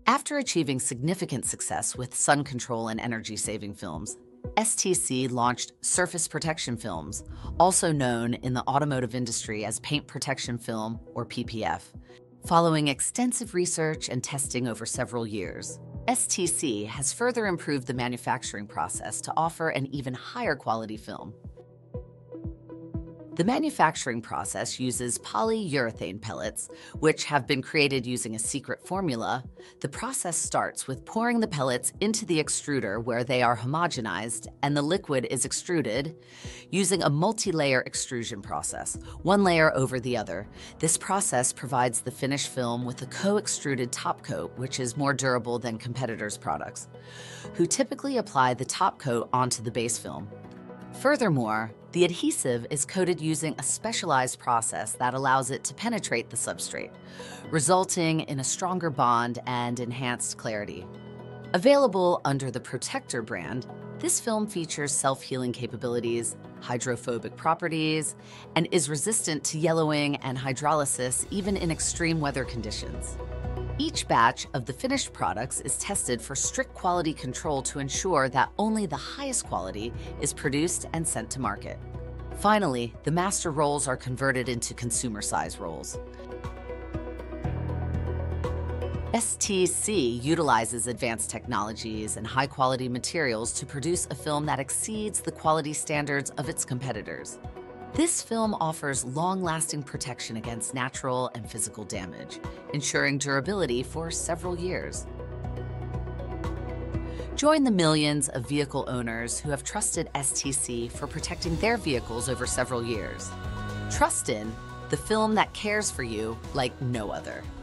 After achieving significant success with sun control and energy-saving films, STC launched surface protection films, also known in the automotive industry as paint protection film or PPF. Following extensive research and testing over several years, STC has further improved the manufacturing process to offer an even higher quality film. The manufacturing process uses polyurethane pellets, which have been created using a secret formula. The process starts with pouring the pellets into the extruder where they are homogenized and the liquid is extruded using a multi-layer extrusion process, one layer over the other. This process provides the finished film with a co-extruded top coat, which is more durable than competitors' products, who typically apply the top coat onto the base film. Furthermore, the adhesive is coated using a specialized process that allows it to penetrate the substrate, resulting in a stronger bond and enhanced clarity. Available under the Protektor brand, this film features self-healing capabilities, hydrophobic properties, and is resistant to yellowing and hydrolysis even in extreme weather conditions. Each batch of the finished products is tested for strict quality control to ensure that only the highest quality is produced and sent to market. Finally, the master rolls are converted into consumer-size rolls. STC utilizes advanced technologies and high-quality materials to produce a film that exceeds the quality standards of its competitors. This film offers long-lasting protection against natural and physical damage, ensuring durability for several years. Join the millions of vehicle owners who have trusted STC for protecting their vehicles over several years. Trust in the film that cares for you like no other.